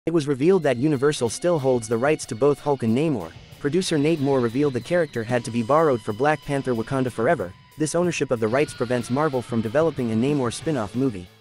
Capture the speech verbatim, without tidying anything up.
It was revealed that Universal still holds the rights to both Hulk and Namor. Producer Nate Moore revealed the character had to be borrowed for Black Panther Wakanda Forever. This ownership of the rights prevents Marvel from developing a Namor spin-off movie.